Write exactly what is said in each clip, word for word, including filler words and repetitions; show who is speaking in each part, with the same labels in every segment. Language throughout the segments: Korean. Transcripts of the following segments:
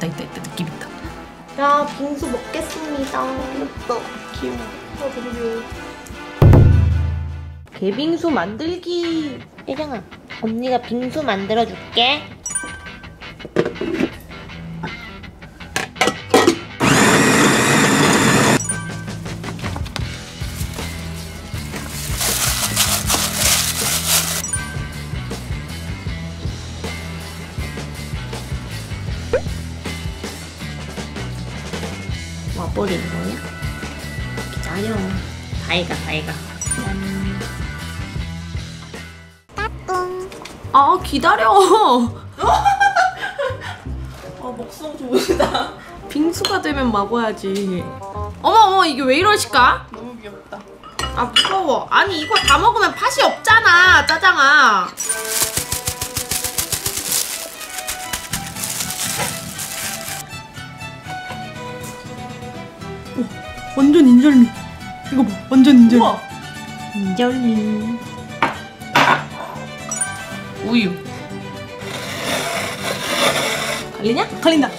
Speaker 1: 있다 있다 느낌 있다.
Speaker 2: 야, 빙수 먹겠습니다. 귀엽다.
Speaker 1: 귀여워.
Speaker 2: 아, 너무 귀여워.
Speaker 1: 개빙수 만들기.
Speaker 2: 예정아, 언니가 빙수 만들어줄게. 와버리는 거야? 기다려. 다 익어, 다 익어. 음.
Speaker 1: 아 기다려.
Speaker 2: 아, 먹성 좋으시다.
Speaker 1: 빙수가 되면 먹어야지. 어머 어머 이게 왜 이러실까?
Speaker 2: 너무 귀엽다.
Speaker 1: 아 무서워. 아니 이거 다 먹으면 팥이 없잖아 짜장아. 오, 완전 인절미. 이거 봐 완전 인절미. 우와.
Speaker 2: 인절미.
Speaker 1: 우유. 걸리냐? 걸린다.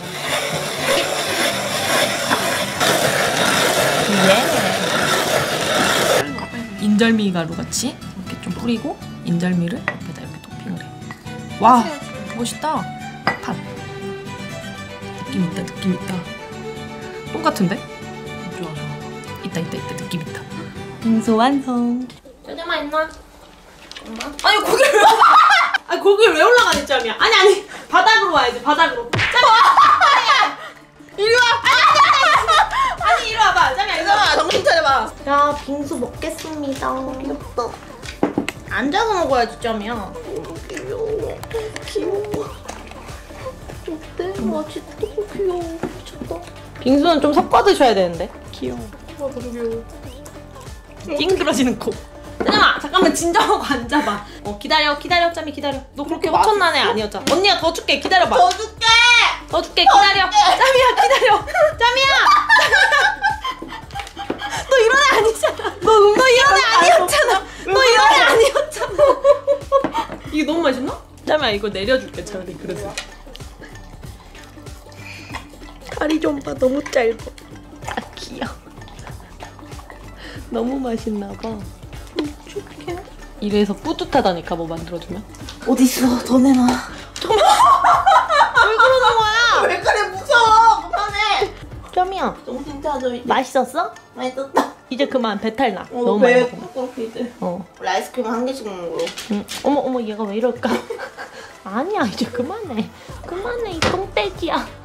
Speaker 2: 예.
Speaker 1: 인절미 가루 같이 이렇게 좀 뿌리고 인절미를 옆에다 이렇게 토핑을 해. 와 멋있다. 팥. 느낌 있다 느낌 있다. 똑같은데? 좋아 좋아. 있다 있다 있다 느낌 있다. 빙수 완성.
Speaker 2: 짜장아 있나? 엄마?
Speaker 1: 아니 거기 왜? 아니 거기 왜 올라가는 짬이야? 아니 아니 바닥으로 와야지 바닥으로. 짬이야. 이리 와. 아니 아니 아니. 아니 이리 와봐. 짬이야 이리 와.
Speaker 2: 정신 차려봐. 야, 빙수 먹겠습니다. 귀엽다.
Speaker 1: 앉아서 먹어야지 짬이야.
Speaker 2: 너무 귀여워. 귀여워. 어때? 맛있다. 귀여워. 미쳤다.
Speaker 1: 빙수는 좀 섞어 드셔야 되는데.
Speaker 2: 귀여워. 아, 너무 귀여워.
Speaker 1: 찡그러지는 코. 짜장아 잠깐만 진정하고 앉아봐. 어 기다려 기다려 짬이 기다려. 너 그렇게 허천난 애 아니었잖아. 언니가 더 줄게 기다려봐.
Speaker 2: 더 줄게.
Speaker 1: 더 줄게 기다려. 짬이야 기다려. 짬이야. 너 이런 애 아니잖아. 너, 너 이런 애 아니었잖아. 너 이런 애 아니었잖아. 이게 너무 맛있나? 짬이야 이거 내려줄게 차라리 그래서.
Speaker 2: 다리 좀 봐. 너무 짧아.
Speaker 1: 아 귀여워. 너무 맛있나 봐.
Speaker 2: 어떡해.
Speaker 1: 이래서 뿌듯하다니까 뭐 만들어주면.
Speaker 2: 어딨어? 더 내놔.
Speaker 1: 왜 그러는 거야?
Speaker 2: 왜 그래? 무서워. 그만해.
Speaker 1: 짬이야
Speaker 2: 정신 차려. 이제.
Speaker 1: 맛있었어?
Speaker 2: 맛있었다.
Speaker 1: 이제 그만 배탈 나.
Speaker 2: 어,
Speaker 1: 너무 많이
Speaker 2: 배
Speaker 1: 먹어.
Speaker 2: 뚜껑 이제.
Speaker 1: 어.
Speaker 2: 원래 아이스크림 한 개씩 먹는 걸로.
Speaker 1: 응. 어머 어머 얘가 왜 이럴까? 아니야 이제 그만해. 그만해 이 똥돼지야.